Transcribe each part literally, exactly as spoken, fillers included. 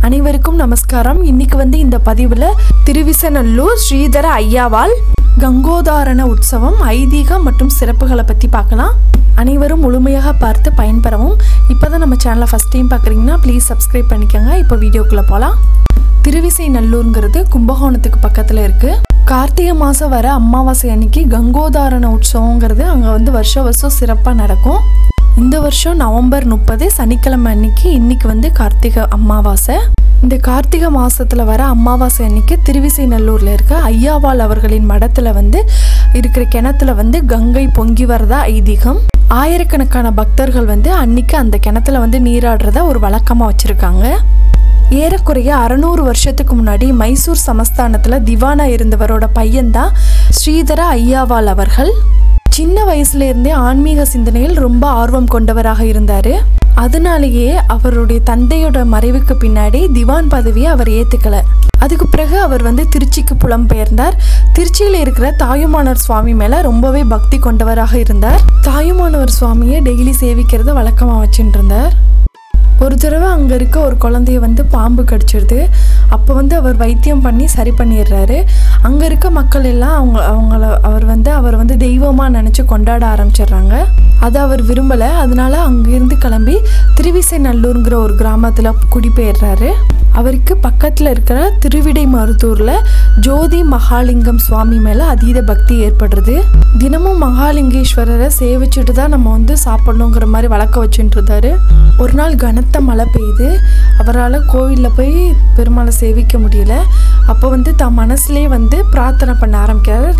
அனைவருக்கும் நமஸ்காரம். இன்னைக்கு வந்து இந்த பதிவில் திருவிசநல்லூர் ஸ்ரீதர ஐயாவால் கங்கோதாரண உற்சவம் ஐதீகம் மற்றும் சிறப்புகளை பற்றி பார்க்கலாம். அனைவரும் முழுமையாக பார்த்து பயன்பெறவும். இப்போ தான் நம்ம சேனலை ஃபஸ்ட் டைம் பார்க்குறீங்கன்னா ப்ளீஸ் சப்ஸ்கிரைப் பண்ணிக்கோங்க. இப்போ வீடியோக்குள்ளே போகலாம். திருவிசைநல்லூருங்கிறது கும்பகோணத்துக்கு பக்கத்தில் இருக்குது. கார்த்திகை மாதம் வர அமாவாசை அன்னைக்கு கங்கோதாரண உற்சவங்கிறது அங்கே வந்து வருஷம் வருஷம் சிறப்பாக நடக்கும். இந்த வருஷம் நவம்பர் முப்பது சனிக்கிழமை அன்னைக்கு இன்னைக்கு வந்து கார்த்திகை அமாவாசை. இந்த கார்த்திகை மாதத்தில் வர அமாவாசை அன்னைக்கு திருவிசைநல்லூரில் இருக்க ஐயாவால் அவர்களின் மடத்தில் வந்து இருக்கிற கிணத்துல வந்து கங்கை பொங்கி வரதா ஐதீகம். ஆயிரக்கணக்கான பக்தர்கள் வந்து அன்னைக்கு அந்த கிணத்துல வந்து நீராடுறத ஒரு வழக்கமாக வச்சுருக்காங்க. ஏறக்குறைய அறநூறு வருஷத்துக்கு முன்னாடி மைசூர் சமஸ்தானத்தில் திவானா இருந்தவரோட பையன்தான் ஸ்ரீதர ஐயாவால் அவர்கள். சின்ன வயசுல இருந்தே ஆன்மீக சிந்தனையில் ரொம்ப ஆர்வம் கொண்டவராக இருந்தார். அதனாலேயே அவருடைய தந்தையோட மறைவுக்கு பின்னாடி திவான் பதவியை அவர் ஏற்றுக்கல. அதுக்கு பிறகு அவர் வந்து திருச்சிக்கு புலம்பெயர்ந்தார். திருச்சியில் இருக்கிற தாயுமானவர் சுவாமி மேலே ரொம்பவே பக்தி கொண்டவராக இருந்தார். தாயுமானவர் சுவாமியை டெய்லி சேவிக்கிறத வழக்கமாக வச்சுட்டு இருந்தார். ஒரு தடவை அங்கே இருக்க ஒரு குழந்தைய வந்து பாம்பு கடிச்சிடுது. அப்போ வந்து அவர் வைத்தியம் பண்ணி சரி பண்ணிடுறாரு. அங்கே இருக்க மக்கள் எல்லாம் அவங்க அவங்கள அவர் வந்து அவர் வந்து தெய்வமாக நினச்சி கொண்டாட ஆரம்பிச்சிடுறாங்க. அதை அவர் விரும்பலை. அதனால அங்கேருந்து கிளம்பி திருவிசைநல்லூருங்கிற ஒரு கிராமத்தில் குடிபெயர்றாரு. அவருக்கு பக்கத்தில் இருக்கிற திருவிடை மருத்தூரில் ஜோதி மகாலிங்கம் சுவாமி மேலே அதீத பக்தி ஏற்படுறது. தினமும் மகாலிங்கேஸ்வரரை சேவிச்சுட்டு தான் நம்ம வந்து சாப்பிடணுங்கிற மாதிரி வழக்க வச்சுட்டு இருந்தாரு. ஒரு நாள் கனத்த மழை பெய்யுது. அவரால் கோவிலில் போய் பெருமாளை சேவிக்க முடியல. அப்போ வந்து தன் மனசுலேயே வந்து பிரார்த்தனை பண்ண ஆரம்பிக்கிறார்.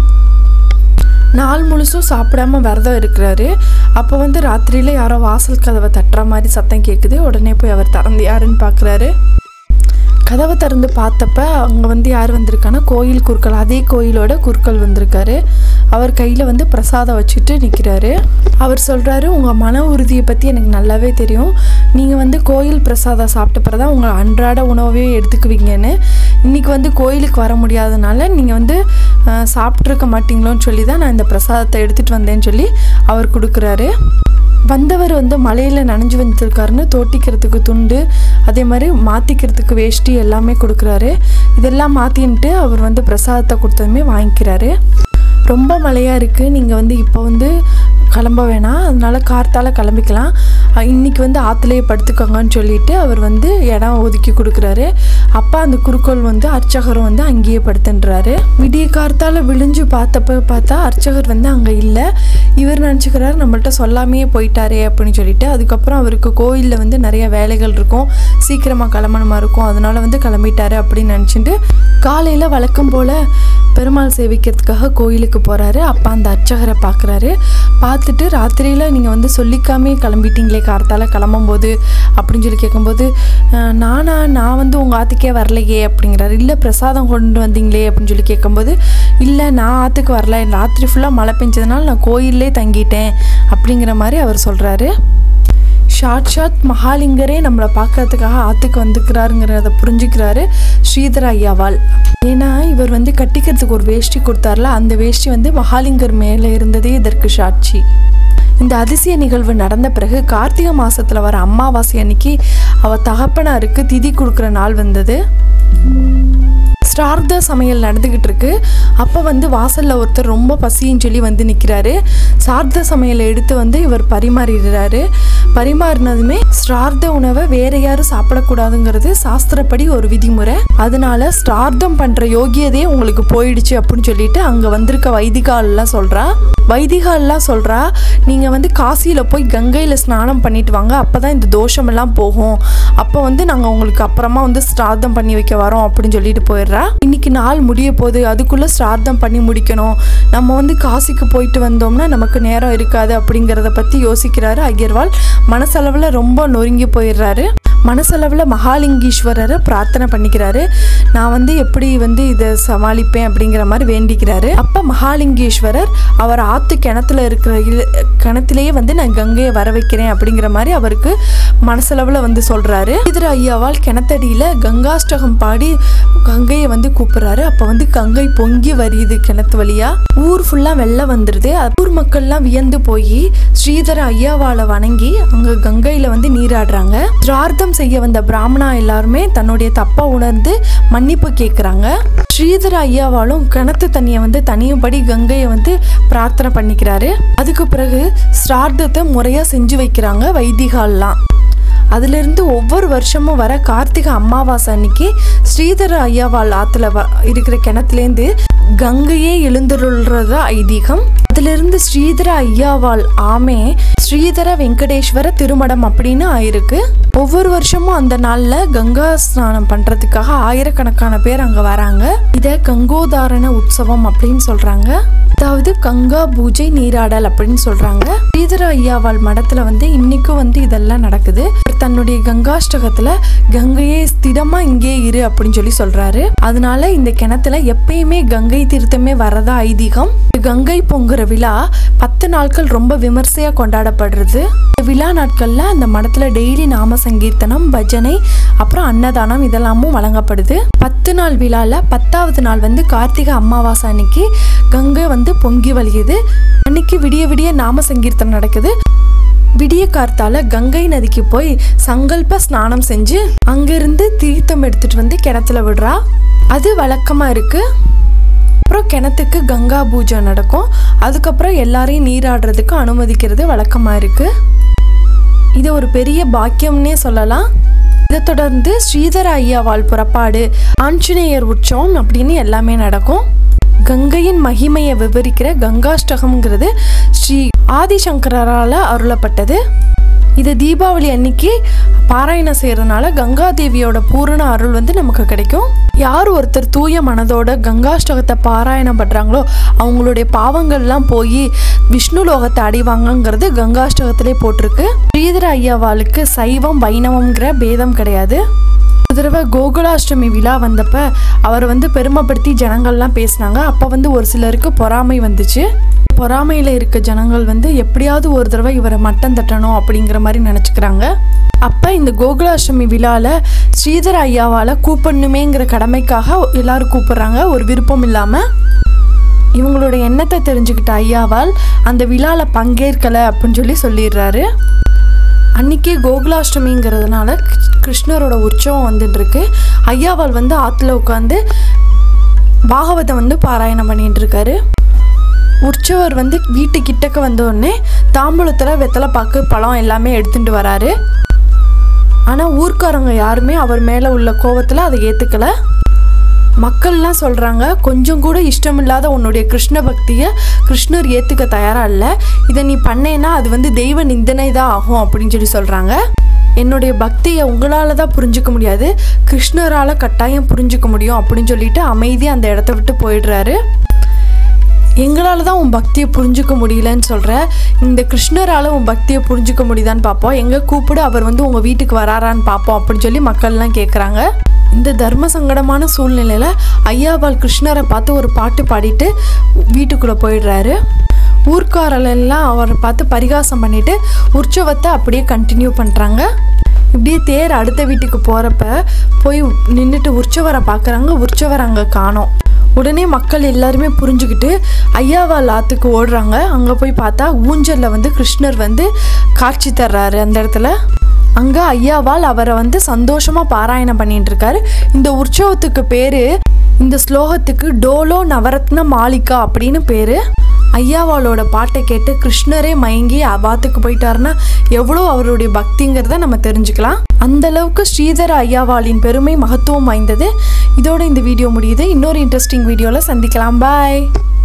நாள் முழுசும் சாப்பிடாம விரதம் இருக்கிறாரு. அப்போ வந்து ராத்திரியில் யாரோ வாசல் கதவை தட்டுற மாதிரி சத்தம் கேட்குது. உடனே போய் அவர் திறந்து யாருன்னு பார்க்குறாரு. கதவை திறந்து பார்த்தப்ப அங்கே வந்து யார் வந்திருக்கான்னா கோயில் குருக்கள், அதே கோயிலோட குருக்கள் வந்திருக்காரு. அவர் கையில் வந்து பிரசாதம் வச்சுட்டு நிற்கிறாரு. அவர் சொல்கிறாரு, உங்கள் மன உறுதியை பற்றி எனக்கு நல்லாவே தெரியும். நீங்கள் வந்து கோயில் பிரசாதம் சாப்பிட்ட பிறகு தான் உங்களை அன்றாட உணவே எடுத்துக்குவீங்கன்னு. இன்றைக்கி வந்து கோயிலுக்கு வர முடியாதனால நீங்கள் வந்து சாப்பிட்ருக்க மாட்டீங்களோன்னு சொல்லி தான் நான் இந்த பிரசாதத்தை எடுத்துகிட்டு வந்தேன்னு சொல்லி அவர் கொடுக்குறாரு. வந்தவர் வந்து மலையில் நனைஞ்சு வந்துருக்காருன்னு தோட்டிக்கிறதுக்கு துண்டு, அதே மாதிரி மாற்றிக்கிறதுக்கு வேஷ்டி எல்லாமே கொடுக்குறாரு. இதெல்லாம் மாற்றின்ட்டு அவர் வந்து பிரசாதத்தை கொடுத்ததுமே வாங்கிக்கிறாரு. ரொம்ப மழையாக இருக்குது, நீங்கள் வந்து இப்போ வந்து கிளம்ப வேணாம், அதனால் கார்த்தால் கிளம்பிக்கலாம், இன்றைக்கி வந்து ஆற்றுலேயே படுத்துக்கோங்கன்னு சொல்லிட்டு அவர் வந்து இடம் ஒதுக்கி கொடுக்குறாரு. அப்போ அந்த குருக்கள் வந்து அர்ச்சகரும் வந்து அங்கேயே படுத்துன்றாரு. விடிய கார்த்தால் விழிஞ்சு பார்த்தப்ப பார்த்தா அர்ச்சகர் வந்து அங்கே இல்லை. இவர் நினச்சிக்கிறாரு நம்மள்ட்ட சொல்லாமையே போயிட்டாரே அப்படின்னு சொல்லிட்டு. அதுக்கப்புறம் அவருக்கு கோயிலில் வந்து நிறைய வேலைகள் இருக்கும், சீக்கிரமாக கிளம்பணுமா இருக்கும், அதனால் வந்து கிளம்பிட்டாரு அப்படின்னு நினச்சிட்டு காலையில் வழக்கம் போல் பெருமாள் சேவிக்கிறதுக்காக கோயிலுக்கு போகிறாரு. அப்போ அந்த அர்ச்சகரை பார்க்குறாரு. பார்த்துட்டு ராத்திரியில் நீங்கள் வந்து சொல்லிக்காமே கிளம்பிட்டீங்களே கார்த்தால கிளம்பும்போது அப்படின்னு சொல்லி கேட்கும்போது, நானா நான் வந்து உங்கள் ஆற்றுக்கே வரலையே அப்படிங்கிறாரு. இல்லை பிரசாதம் கொண்டு வந்தீங்களே அப்படின்னு சொல்லி கேட்கும்போது, இல்லை நான் ஆற்றுக்கு வரல, ராத்திரி ஃபுல்லாக மழை பெஞ்சதுனால நான் கோயிலே தங்கிட்டேன் அப்படிங்கிற மாதிரி அவர் சொல்கிறாரு. சாட்சாத் மகாலிங்கரே நம்மளை பார்க்கறதுக்காக ஆற்றுக்கு வந்துக்கிறாருங்கிறத புரிஞ்சுக்கிறாரு ஸ்ரீதர ஐயாவால். ஏன்னா இவர் வந்து கட்டிக்கிறதுக்கு ஒரு வேஷ்டி கொடுத்தார்ல, அந்த வேஷ்டி வந்து மகாலிங்கர் மேலே இருந்ததே இதற்கு சாட்சி. இந்த அதிசய நிகழ்வு நடந்த பிறகு கார்த்திகை மாதத்தில் வர அமாவாசை அன்னைக்கு அவர் தகப்பனாருக்கு திதி கொடுக்குற நாள் வந்தது. ஸ்ரார்த்த சமையல் நடந்துக்கிட்டு இருக்கு. அப்போ வந்து வாசலில் ஒருத்தர் ரொம்ப பசின்னு சொல்லி வந்து நிற்கிறாரு. சார்த்த சமையலை எடுத்து வந்து இவர் பரிமாறிடுறாரு. பரிமாறினதுமே ஸ்ரார்த்த உணவை வேற யாரும் சாப்பிடக்கூடாதுங்கிறது சாஸ்திரப்படி ஒரு விதிமுறை. அதனால ஸ்ரார்த்தம் பண்ணுற யோகியதே உங்களுக்கு போயிடுச்சு அப்படின்னு சொல்லிட்டு அங்கே வந்திருக்க வைதிகாலெலாம் சொல்கிறா. வைதிகாலெலாம் சொல்கிறா, நீங்கள் வந்து காசியில் போய் கங்கையில் ஸ்நானம் பண்ணிட்டு வாங்க, அப்போ தான் இந்த தோஷமெல்லாம் போகும், அப்போ வந்து நாங்கள் உங்களுக்கு அப்புறமா வந்து ஸ்ரார்த்தம் பண்ணி வைக்க வரோம் அப்படின்னு சொல்லிட்டு போயிடுறா. இன்னைக்கு நாள் முடிய போகுது, அதுக்குள்ளே ஸ்ரார்த்தம் பண்ணி முடிக்கணும், நம்ம வந்து காசிக்கு போயிட்டு வந்தோம்னா நமக்கு நேரம் இருக்காது அப்படிங்கிறத பற்றி யோசிக்கிறாரு ஐயர்வால். மனசளவில் ரொம்ப நொறுங்கி போயிடுறாரு. மனசளவில் மகாலிங்கீஸ்வரரை பிரார்த்தனை பண்ணிக்கிறாரு. நான் வந்து எப்படி வந்து இதை சமாளிப்பேன் அப்படிங்கிற மாதிரி வேண்டிக்கிறாரு. அப்போ மகாலிங்கேஸ்வரர் அவர் ஆற்று கிணத்துல இருக்கிற கிணத்துலேயே வந்து நான் கங்கையை வர வைக்கிறேன் அப்படிங்கிற மாதிரி அவருக்கு மனசளவில் வந்து சொல்கிறாரு. ஸ்ரீதர ஐயாவால் கிணத்தடியில் கங்காஷ்டகம் பாடி கங்கையை வந்து கூப்பிட்றாரு. அப்போ வந்து கங்கை பொங்கி வருது கிணத்து வழியா. ஊர் ஃபுல்லாக வெள்ளம் வந்துடுது. ஊர் மக்கள்லாம் வியந்து போய் ஸ்ரீதர ஐயாவாலை வணங்கி அங்கே கங்கையில் வந்து நீராடுறாங்க. பிரார்த்தம் யாகம் செய்ய வந்த பிராமணா எல்லாருமே தன்னுடைய தப்பை உணர்ந்து மன்னிப்பு கேட்குறாங்க. ஸ்ரீதர ஐயாவாலும் கிணத்து தண்ணியை வந்து தனியும்படி கங்கையை வந்து பிரார்த்தனை பண்ணிக்கிறாரு. அதுக்கு பிறகு ஸ்ரார்த்தத்தை முறையாக செஞ்சு வைக்கிறாங்க வைதிகால்லாம். அதிலிருந்து ஒவ்வொரு வருஷமும் வர கார்த்திகை அமாவாசை அன்னைக்கு ஸ்ரீதர ஐயாவால் ஆற்றுல வ இருக்கிற கிணத்துலேருந்து கங்கையே எழுந்துருள்றது ஐதீகம். அதிலிருந்து ஸ்ரீதர ஐயாவால் ஆமே ஸ்ரீதர வெங்கடேஸ்வர திருமடம் அப்படின்னு ஆயிருக்கு. ஒவ்வொரு வருஷமும் அந்த நாளில் கங்கா ஸ்நானம் பண்ணுறதுக்காக ஆயிரக்கணக்கான பேர் அங்கே வராங்க. இதை கங்கோதாரண உற்சவம் அப்படின்னு சொல்கிறாங்க. அதாவது கங்கா பூஜை நீராடல் அப்படின்னு சொல்கிறாங்க. ஸ்ரீதர ஐயாவால் மடத்தில் வந்து இன்னைக்கும் வந்து இதெல்லாம் நடக்குது. தன்னுடைய கங்காஷ்டகத்தில் கங்கையே ஸ்திரமாக இங்கே இரு அப்படின்னு சொல்லி சொல்கிறாரு. அதனால இந்த கிணத்துல எப்பயுமே கங்கை தீர்த்தமே வரதா ஐதீகம். கங்கை பொங்குற விழா பத்து நாட்கள் ரொம்ப விமர்சையாக கொண்டாடப்படுறது. விழா நாட்களில் அந்த மடத்தில் டெய்லி நாம சங்கீர்த்தனம், பஜனை, அப்புறம் அன்னதானம் இதெல்லாமும் வழங்கப்படுது. பத்து நாள் விழாவில் பத்தாவது நாள் வந்து கார்த்திகை அமாவாசை அன்னைக்கு கங்கை வந்து பொங்கி வழியுது. அன்னைக்கு விடிய விடிய நாம சங்கீர்த்தனம் நடக்குது. விடிய கார்த்தால கங்கை நதிக்கு போய் சங்கல்ப ஸ்நானம் செஞ்சு அங்கிருந்து தீர்த்தம் எடுத்துட்டு வந்து கிணத்துல விடுறா. அது வழக்கமா இருக்கு. அப்புறம் கிணத்துக்கு கங்கா பூஜை நடக்கும். அதுக்கப்புறம் எல்லாரையும் நீராடுறதுக்கு அனுமதிக்கிறது வழக்கமா இருக்கு. இது ஒரு பெரிய பாக்கியம்னே சொல்லலாம். இதை தொடர்ந்து ஸ்ரீதர ஐயாவால் புறப்பாடு, ஆஞ்சநேயர் உற்சவம் அப்படின்னு எல்லாமே நடக்கும். கங்கையின் மகிமையை விவரிக்கிற கங்காஷ்டகம்ங்கிறது ஸ்ரீ ஆதிசங்கரால் அருளப்பட்டது. இது தீபாவளி அன்னைக்கு பாராயணம் செய்யறதுனால கங்கா தேவியோட பூரண அருள் வந்து நமக்கு கிடைக்கும். யார் ஒருத்தர் தூய மனதோட கங்காஷ்டகத்தை பாராயணம் பண்றாங்களோ அவங்களுடைய பாவங்கள்லாம் போய் விஷ்ணு லோகத்தை அடைவாங்கங்கிறது கங்காஷ்டகத்திலே போட்டிருக்கு. ஸ்ரீதர ஐயாவாளுக்கு சைவம் வைணவம்ங்கிற பேதம் கிடையாது. ஒரு தடவை கோகுலாஷ்டமி விழா வந்தப்ப அவர் வந்து பெருமைப்படுத்தி ஜனங்கள்லாம் பேசினாங்க. அப்போ வந்து ஒரு சிலருக்கு பொறாமை வந்துச்சு. பொறாமையில் இருக்க ஜனங்கள் வந்து எப்படியாவது ஒரு தடவை இவரை மட்டம் தட்டணும் அப்படிங்கிற மாதிரி நினச்சிக்கிறாங்க. அப்போ இந்த கோகுலாஷ்டமி விழாவில் ஸ்ரீதர ஐயாவால் கூப்பிடணுமேங்கிற கடமைக்காக எல்லாரும் கூப்பிட்றாங்க, ஒரு விருப்பம் இல்லாமல். இவங்களோட எண்ணத்தை தெரிஞ்சுக்கிட்ட ஐயாவால் அந்த விழாவில் பங்கேற்கலை அப்படின்னு சொல்லி சொல்லிடுறாரு. அன்றைக்கி கோகுலாஷ்டமிங்கிறதுனால கிருஷ்ணரோட உற்சவம் வந்துட்டுருக்கு. ஐயாவால் வந்து ஆற்றுல உட்காந்து பாகவதம் வந்து பாராயணம் பண்ணிட்டு இருக்காரு. உற்சவர் வந்து வீட்டு கிட்டக்க வந்தோடனே தாம்பூலத்தில் வெத்தலை பாக்கு பழம் எல்லாமே எடுத்துகிட்டு வராரு. ஆனால் ஊர்க்காரங்க யாருமே அவர் மேலே உள்ள கோவத்தில் அதை ஏற்றுக்கலை. மக்கள்லாம் சொல்கிறாங்க, கொஞ்சம் கூட இஷ்டமில்லாத உன்னுடைய கிருஷ்ண பக்தியை கிருஷ்ணர் ஏற்றுக்க தயாராக இல்லை. இதை நீ பண்ணேன்னா அது வந்து தெய்வ நிந்தனை தான் ஆகும் அப்படின்னு சொல்லி சொல்கிறாங்க. என்னுடைய பக்தியை உங்களால் தான் புரிஞ்சிக்க முடியாது, கிருஷ்ணரால் கட்டாயம் புரிஞ்சிக்க முடியும் அப்படின்னு சொல்லிட்டு அமைதியாக அந்த இடத்த விட்டு போயிடுறாரு. எங்களால் தான் உன் பக்தியை புரிஞ்சிக்க முடியலன்னு சொல்கிற, இந்த கிருஷ்ணரால் உன் பக்தியை புரிஞ்சிக்க முடியுதான்னு பார்ப்போம், எங்கே கூப்பிடு அவர் வந்து உங்கள் வீட்டுக்கு வராரான்னு பார்ப்போம் அப்படின்னு சொல்லி மக்கள்லாம் கேட்குறாங்க. இந்த தர்ம சங்கடமான சூழ்நிலையில் ஐயாவால் கிருஷ்ணரை பார்த்து ஒரு பாட்டு பாடிட்டு வீட்டுக்குள்ளே போயிடுறாரு. ஊர்க்காரெல்லாம் அவரை பார்த்து பரிகாசம் பண்ணிவிட்டு உற்சவத்தை அப்படியே கண்டினியூ பண்ணுறாங்க. இப்படியே தேர் அடுத்த வீட்டுக்கு போகிறப்ப போய் நின்றுட்டு உற்சவரை பார்க்குறாங்க. உற்சவர் அங்கே காணோம். உடனே மக்கள் எல்லாருமே புரிஞ்சுக்கிட்டு ஐயாவால் ஆற்றுக்கு ஓடுறாங்க. அங்கே போய் பார்த்தா ஊஞ்சலில் வந்து கிருஷ்ணர் வந்து காட்சி தர்றாரு. அந்த இடத்துல அங்கே ஐயாவால் அவரை வந்து சந்தோஷமாக பாராயணம் பண்ணிட்டு இருக்காரு. இந்த உற்சவத்துக்கு பேர், இந்த ஸ்லோகத்துக்கு டோலோ நவரத்ன மாளிகா அப்படின்னு பேர். ஐயாவாலோட பாட்டை கேட்டு கிருஷ்ணரே மயங்கி அவாத்துக்கு போயிட்டாருன்னா எவ்வளோ அவருடைய பக்திங்கிறத நம்ம தெரிஞ்சுக்கலாம். அந்த அளவுக்கு ஸ்ரீதர ஐயாவாலின் பெருமை மகத்துவம் வாய்ந்தது. இதோட இந்த வீடியோ முடியுது. இன்னொரு இன்ட்ரெஸ்டிங் வீடியோவில் சந்திக்கலாம். பாய்.